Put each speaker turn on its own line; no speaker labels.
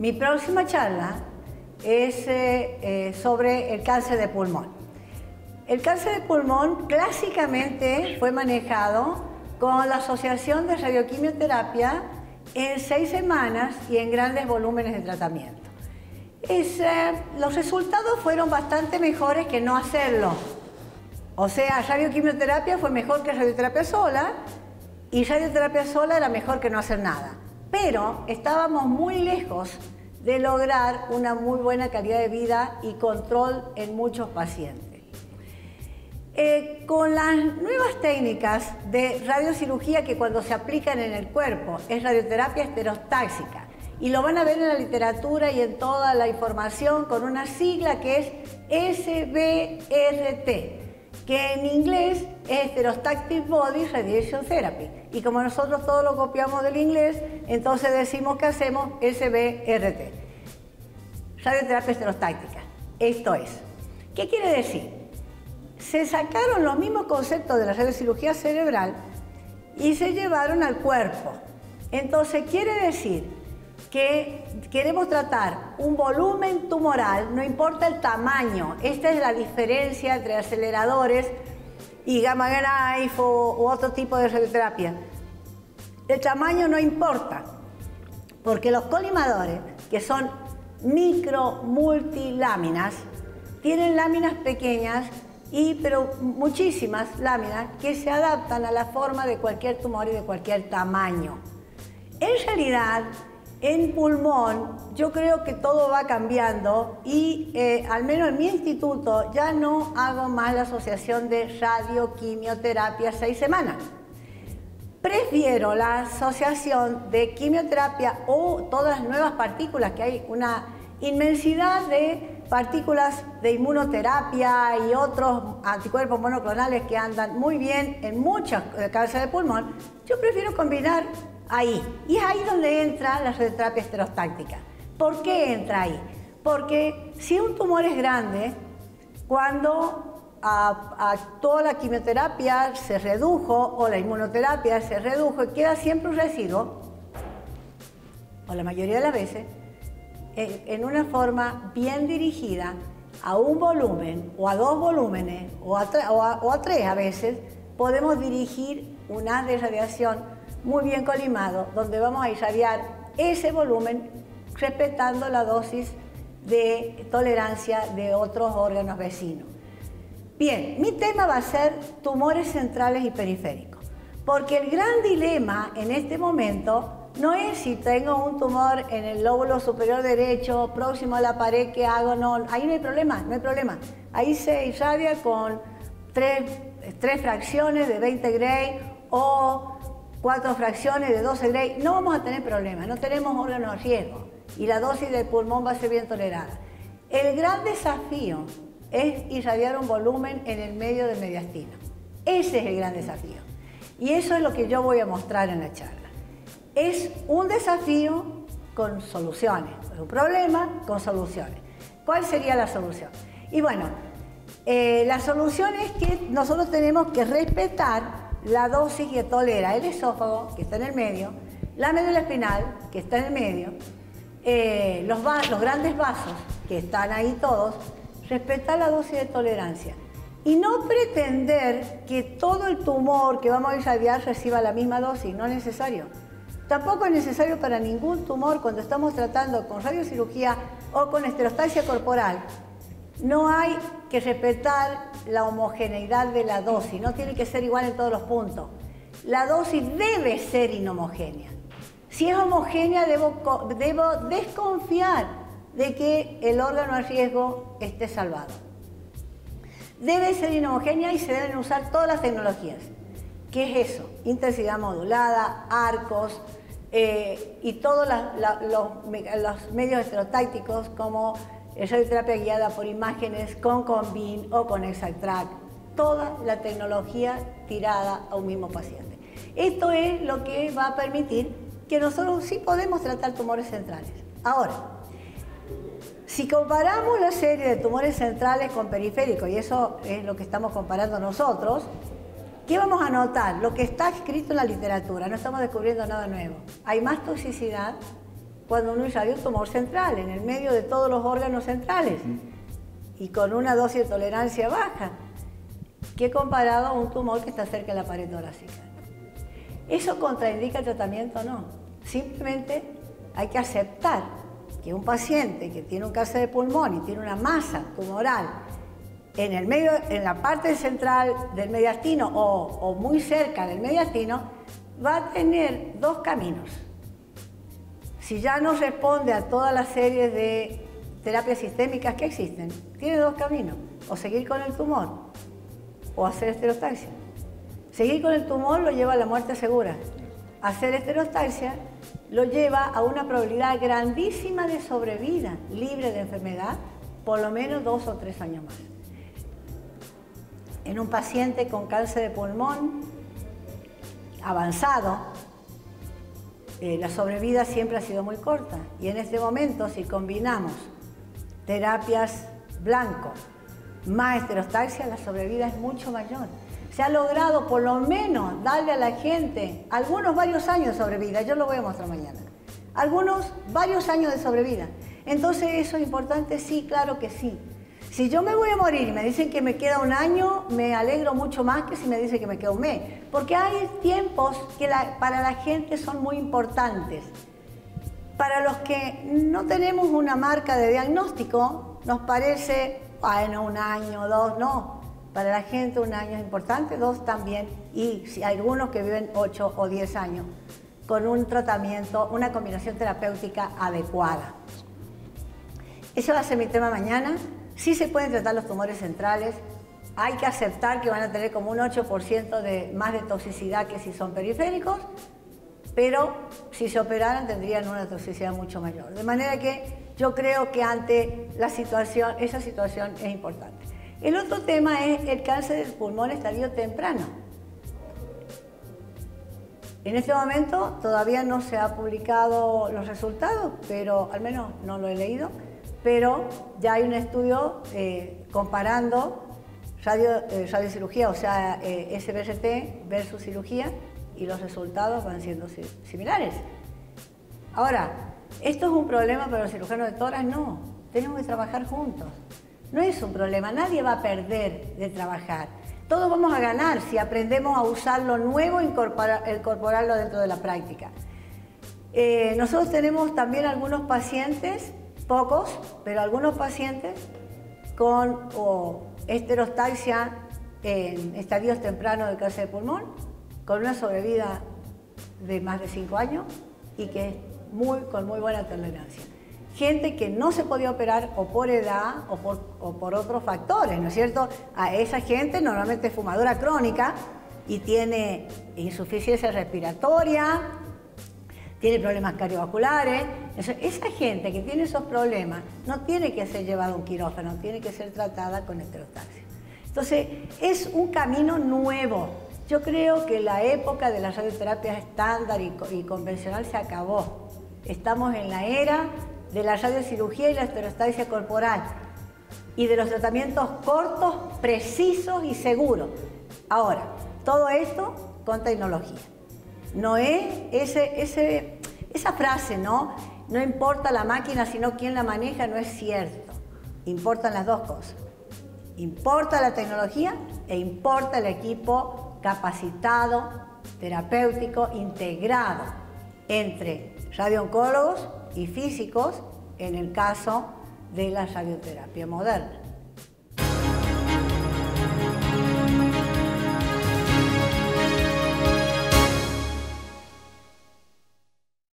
Mi próxima charla es sobre el cáncer de pulmón. El cáncer de pulmón clásicamente fue manejado con la Asociación de Radioquimioterapia en 6 semanas y en grandes volúmenes de tratamiento. Los resultados fueron bastante mejores que no hacerlo. O sea, radioquimioterapia fue mejor que radioterapia sola y radioterapia sola era mejor que no hacer nada. Pero estábamos muy lejos de lograr una muy buena calidad de vida y control en muchos pacientes. Con las nuevas técnicas de radiocirugía que cuando se aplican en el cuerpo es radioterapia estereostáxica y lo van a ver en la literatura y en toda la información con una sigla que es SBRT, que en inglés es Stereotactic Body Radiation Therapy, y como nosotros todo lo copiamos del inglés, entonces decimos que hacemos SBRT, radioterapia estereostática. Esto es, ¿qué quiere decir? Se sacaron los mismos conceptos de la radiocirugía cerebral y se llevaron al cuerpo. Entonces quiere decir que queremos tratar un volumen tumoral, no importa el tamaño. Esta es la diferencia entre aceleradores y gamma knife u otro tipo de radioterapia. El tamaño no importa, porque los colimadores, que son micro multiláminas, tienen láminas pequeñas pero muchísimas láminas que se adaptan a la forma de cualquier tumor y de cualquier tamaño. En realidad, en pulmón, yo creo que todo va cambiando y al menos en mi instituto ya no hago más la asociación de radioquimioterapia 6 semanas. Prefiero la asociación de quimioterapia o todas las nuevas partículas, que hay una inmensidad de partículas de inmunoterapia y otros anticuerpos monoclonales que andan muy bien en muchas cánceres de pulmón. Yo prefiero combinar ahí. Y es ahí donde entra la radioterapia estereostática. ¿Por qué entra ahí? Porque si un tumor es grande, cuando toda la quimioterapia se redujo o la inmunoterapia se redujo y queda siempre un residuo, o la mayoría de las veces, en una forma bien dirigida a un volumen o a 2 volúmenes o a 3 a veces, podemos dirigir un haz de radiación muy bien colimado, donde vamos a irradiar ese volumen respetando la dosis de tolerancia de otros órganos vecinos. Bien, mi tema va a ser tumores centrales y periféricos, porque el gran dilema en este momento no es si tengo un tumor en el lóbulo superior derecho, próximo a la pared, ¿qué hago? No, ahí no hay problema, no hay problema. Ahí se irradia con 3 fracciones de 20 Gray o 4 fracciones de 12 Gray. No vamos a tener problemas, no tenemos órganos de riesgo y la dosis del pulmón va a ser bien tolerada. El gran desafío es irradiar un volumen en el medio del mediastino. Ese es el gran desafío. Y eso es lo que yo voy a mostrar en la charla. Es un desafío con soluciones, un problema con soluciones. ¿Cuál sería la solución? Y bueno, la solución es que nosotros tenemos que respetar la dosis que tolera el esófago, que está en el medio, la médula espinal, que está en el medio, los grandes vasos, que están ahí todos, respetar la dosis de tolerancia. Y no pretender que todo el tumor que vamos a irradiar reciba la misma dosis, no es necesario. Tampoco es necesario para ningún tumor cuando estamos tratando con radiocirugía o con estereostasia corporal. No hay que respetar la homogeneidad de la dosis, no tiene que ser igual en todos los puntos. La dosis debe ser inhomogénea. Si es homogénea, debo desconfiar de que el órgano a riesgo esté salvado. Debe ser inhomogénea y se deben usar todas las tecnologías. ¿Qué es eso? Intensidad modulada, arcos y todos los medios estereotácticos como radioterapia guiada por imágenes con Conbeam o con ExactTrack. Toda la tecnología tirada a un mismo paciente. Esto es lo que va a permitir que nosotros sí podemos tratar tumores centrales. Ahora, si comparamos la serie de tumores centrales con periféricos, y eso es lo que estamos comparando nosotros, ¿qué vamos a notar? Lo que está escrito en la literatura, no estamos descubriendo nada nuevo. Hay más toxicidad, cuando uno irradia un tumor central, en el medio de todos los órganos centrales, y con una dosis de tolerancia baja, que comparado a un tumor que está cerca de la pared torácica. ¿Eso contraindica el tratamiento? No. Simplemente hay que aceptar que un paciente que tiene un cáncer de pulmón y tiene una masa tumoral en el medio, en la parte central del mediastino o muy cerca del mediastino, va a tener dos caminos. Si ya no responde a todas las series de terapias sistémicas que existen, tiene dos caminos: o seguir con el tumor o hacer esterotaxia. Seguir con el tumor lo lleva a la muerte segura. Hacer esterotaxia lo lleva a una probabilidad grandísima de sobrevida libre de enfermedad, por lo menos 2 o 3 años más. En un paciente con cáncer de pulmón avanzado, la sobrevida siempre ha sido muy corta, y en este momento, si combinamos terapias blanco más esterotaxia, la sobrevida es mucho mayor. Se ha logrado por lo menos darle a la gente algunos varios años de sobrevida. Yo lo voy a mostrar mañana. Algunos varios años de sobrevida. Entonces, ¿eso es importante? Sí, claro que sí. Si yo me voy a morir y me dicen que me queda un año, me alegro mucho más que si me dicen que me queda un mes. Porque hay tiempos que para la gente son muy importantes. Para los que no tenemos una marca de diagnóstico, nos parece, bueno, un año, 2, no. Para la gente un año es importante, 2 también, y si hay algunos que viven 8 o 10 años con un tratamiento, una combinación terapéutica adecuada. Ese va a ser mi tema mañana. Sí se pueden tratar los tumores centrales, hay que aceptar que van a tener como un 8% más de toxicidad que si son periféricos, pero si se operaran tendrían una toxicidad mucho mayor. De manera que yo creo que ante la situación, esa situación es importante. El otro tema es el cáncer del pulmón estadio temprano. En este momento todavía no se han publicado los resultados, pero al menos no lo he leído, pero ya hay un estudio comparando radiocirugía, o sea, SBRT versus cirugía, y los resultados van siendo similares. Ahora, ¿esto es un problema para los cirujanos de tórax? No, tenemos que trabajar juntos. No es un problema, nadie va a perder de trabajar. Todos vamos a ganar si aprendemos a usar lo nuevo e incorporarlo dentro de la práctica. Nosotros tenemos también algunos pacientes, pocos, pero algunos pacientes con esterotaxia en estadios tempranos de cáncer de pulmón, con una sobrevida de más de 5 años y que con muy buena tolerancia. Gente que no se podía operar o por edad o por otros factores, ¿no es cierto? A esa gente normalmente es fumadora crónica y tiene insuficiencia respiratoria, tiene problemas cardiovasculares. Esa gente que tiene esos problemas no tiene que ser llevada a un quirófano, tiene que ser tratada con esterotaxia. Entonces, es un camino nuevo. Yo creo que la época de las radioterapias estándar y convencional se acabó. Estamos en la era de la radiocirugía y la esterotaxia corporal y de los tratamientos cortos, precisos y seguros. Ahora, todo esto con tecnología. No es esa frase, ¿no? No importa la máquina, sino quién la maneja, no es cierto. Importan las dos cosas. Importa la tecnología e importa el equipo capacitado, terapéutico, integrado entre radiooncólogos y físicos en el caso de la radioterapia moderna.